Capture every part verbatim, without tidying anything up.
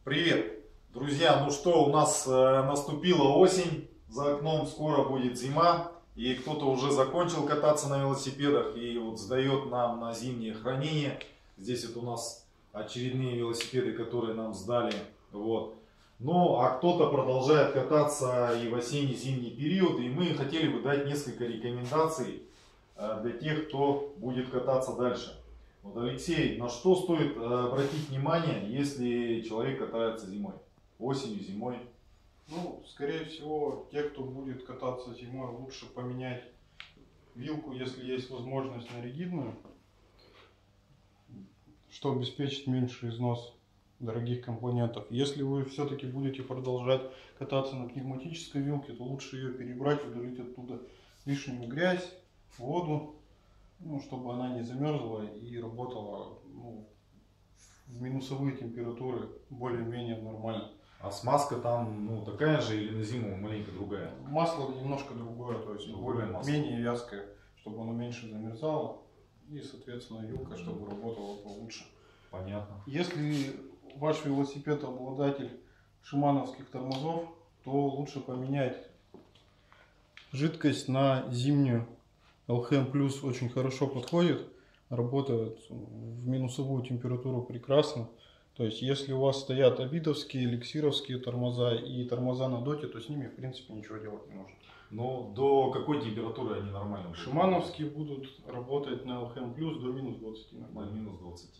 Привет, друзья! Ну что, у нас э, наступила осень, за окном скоро будет зима, и кто-то уже закончил кататься на велосипедах и вот сдает нам на зимнее хранение. Здесь вот у нас очередные велосипеды, которые нам сдали. Вот. Ну, а кто-то продолжает кататься и в осенне-зимний период, и мы хотели бы дать несколько рекомендаций э, для тех, кто будет кататься дальше. Вот, Алексей, на что стоит обратить внимание, если человек катается зимой? Осенью, зимой? Ну, скорее всего, те, кто будет кататься зимой, лучше поменять вилку, если есть возможность, на ригидную, что обеспечит меньший износ дорогих компонентов. Если вы все-таки будете продолжать кататься на пневматической вилке, то лучше ее перебрать, удалить оттуда лишнюю грязь, воду, ну, чтобы она не замерзла и работала, ну, в минусовые температуры более-менее нормально. А смазка там, ну, такая же или на зиму маленько другая? Масло немножко другое, то есть другое более, масло. менее вязкое, чтобы оно меньше замерзало, и, соответственно, вилка, чтобы работала получше. Понятно. Если ваш велосипед обладатель шимановских тормозов, то лучше поменять жидкость на зимнюю. эл эйч эм плюс очень хорошо подходит, работает в минусовую температуру прекрасно. То есть, если у вас стоят обидовские, эликсировские тормоза и тормоза на доте, то с ними, в принципе, ничего делать не нужно. Но до какой температуры они нормально будут? Шимановские будут работать на эл эйч эм плюс до минус двадцати. До минус двадцати.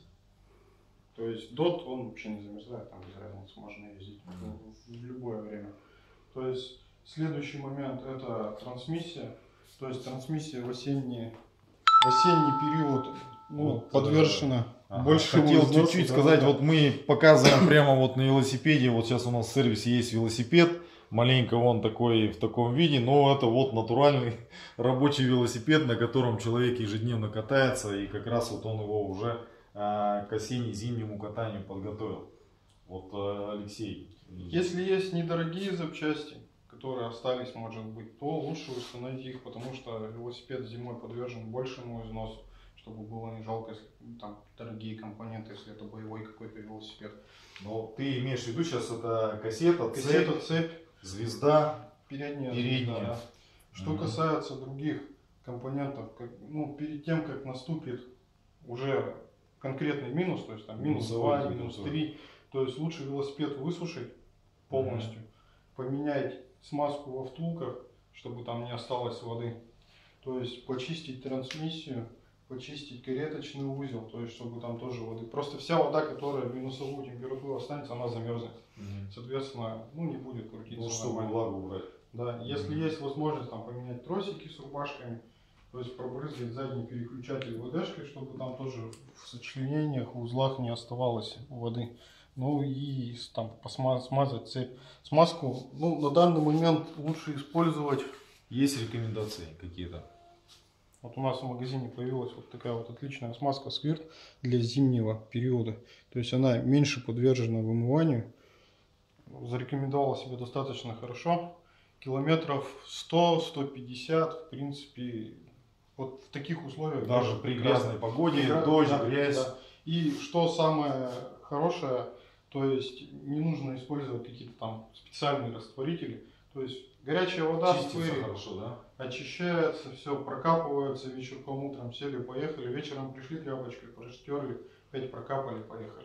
То есть, дот, он вообще не замерзает, там без разницы, можно ездить mm-hmm. в, в любое время. То есть, следующий момент — это трансмиссия. То есть, трансмиссия в осенний, в осенний период, ну, вот, подвержена ага. больше. Хотел чуть-чуть сказать, да. Вот мы показываем прямо вот на велосипеде, вот сейчас у нас в сервисе есть велосипед, маленько он такой в таком виде, но это вот натуральный рабочий велосипед, на котором человек ежедневно катается, и как раз вот он его уже а, к осенне-зимнему катанию подготовил. Вот, а, Алексей. Если есть недорогие запчасти, которые остались, может быть, то лучше установить их, потому что велосипед зимой подвержен большему износу, чтобы было не жалко, если там дорогие компоненты, если это боевой какой-то велосипед. Но ты имеешь в виду сейчас это кассета, кассета, цепь, цепь, звезда, передняя. передняя. Звезда, да. Что mm-hmm. касается других компонентов, как, ну, перед тем, как наступит уже конкретный минус, то есть там минус два, минус три, то есть лучше велосипед высушить полностью, mm-hmm. поменять смазку во втулках, чтобы там не осталось воды, то есть почистить трансмиссию, почистить кареточный узел, то есть чтобы там тоже воды. Просто вся вода, которая в минусовую температуру останется, она замерзнет. Mm-hmm. Соответственно, ну, не будет крутиться. Ну, чтобы влагу убрать. Да, если mm-hmm. есть возможность там поменять тросики с рубашками, то есть пробрызгать задний переключатель ВДшкой, чтобы там тоже в сочленениях, в узлах не оставалось воды. Ну и там смазать цепь. Смазку, ну, на данный момент лучше использовать. Есть рекомендации какие-то? Вот у нас в магазине появилась вот такая вот отличная смазка Сквирт для зимнего периода. То есть она меньше подвержена вымыванию. Зарекомендовала себя достаточно хорошо. Километров сто — сто пятьдесят, в принципе, вот в таких условиях. Даже при грязной погоде, Грязь, дождь, да, грязь. Да. И что самое хорошее, то есть не нужно использовать какие-то там специальные растворители. То есть горячая вода в сквере хорошо, да? Очищается, все прокапывается, вечерком, утром сели, поехали, вечером пришли, тряпочкой проштерли, опять прокапали, поехали.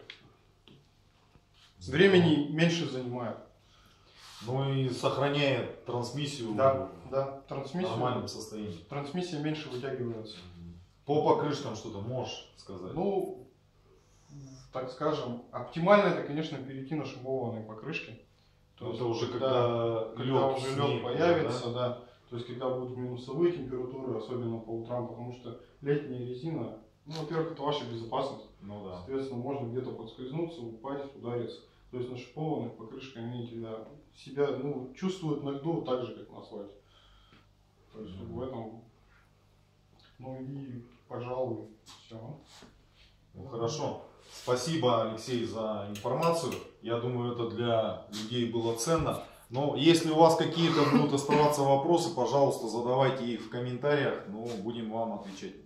Времени меньше занимает. Ну и сохраняет трансмиссию, да, да, трансмиссию в нормальном состоянии. Трансмиссия меньше вытягивается. По покрышкам что-то можешь сказать? Ну, так скажем, оптимально это, конечно, перейти на шипованные покрышки. То есть, это уже когда, когда, когда лед, уже лед появится, да? Да. То есть, когда будут минусовые температуры, особенно по утрам, потому что летняя резина, ну, во-первых, это ваша безопасность. Ну, да. Соответственно, можно где-то подскользнуться, упасть, удариться. То есть, на шипованных покрышках они тебя, себя, ну, чувствуют на льду так же, как на асфальте. То есть, mm-hmm. в этом, ну и, пожалуй, все. Ну, хорошо. Спасибо, Алексей, за информацию. Я думаю, это для людей было ценно. Но если у вас какие-то будут оставаться вопросы, пожалуйста, задавайте их в комментариях. Ну, будем вам отвечать.